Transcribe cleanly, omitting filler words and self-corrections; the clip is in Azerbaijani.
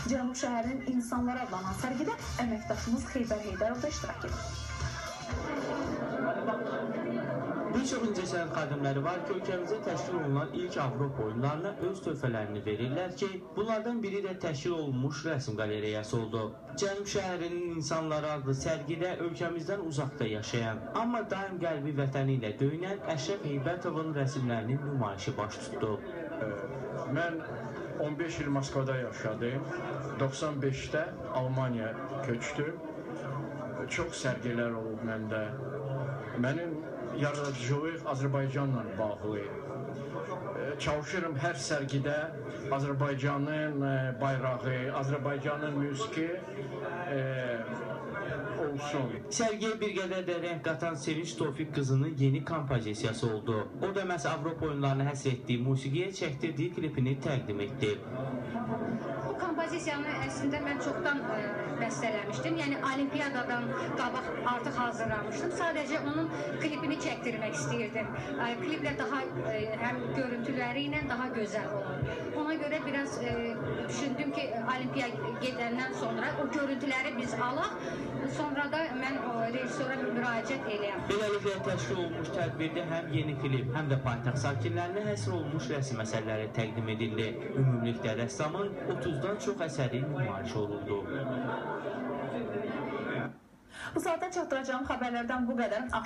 Cənub şəhərinin insanlara adlanan sərgidə əməkdaşımız Xeybər Heydərov da iştirak edir. Bir çox incəsənət xadimləri var ki, ölkəmizdə təşkil olunan ilk Avropa oyunlarına öz töhfələrini verirlər ki, bunlardan biri də təşkil olunmuş rəsm qalereyası oldu. Cənub şəhərinin insanları adlı sərgidə ölkəmizdən uzaqda yaşayan, amma daim qəlbi vətəni ilə döyünən Əşrəf Heybətovun rəsmlərinin nümayişi baş tutdu. Mən 15 il Moskvada yaşadım, 95-də Almaniya köçdüm. Çox sərgilər olub məndə. Mənim yaradıcılıq Azərbaycanla bağlı. Çalışırım hər sərgidə Azərbaycanın bayrağı, Azərbaycanın musiqi olsun. Sərgiyə bir qədər də rəng qatan Sevinç Tofiq qızının yeni kompozisiyası oldu. O da məhz Avropa oyunlarını həsr etdiyi musiqiyə çəkdirdiyi klipini təqdim etdi. Bu kompozisiyanı əslində mən çoxdan bəstələmişdim. Yəni Olimpiyadadan qabaq artıq hazırlamışdım. Sadəcə onun klipini çəkdirmək istəyirdim. Kliplə daha həm görüntüləri ilə daha gözəl olur. Ona görə biraz düşündüm ki, Olimpiya gedəndən sonra o görüntüləri biz alaq. Sonra da mən rejissora müraciət eləyəm. Beləliklə təşkil olunmuş tədbirdə həm yeni klip, həm də paytaxt sakinlərinə həsr olunmuş rəsm əsərləri təqdim edildi. Ümumilikdə rəssamın 30-dan çox əsəri nümayiş olundu. Bu saatda çatdıracağım xəbərlərdən bu qədər.